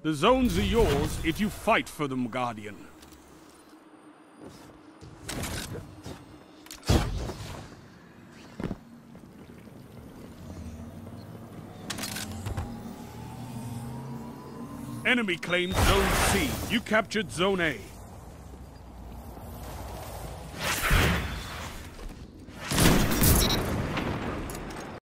The zones are yours if you fight for them, Guardian. Enemy claimed Zone C. You captured Zone A.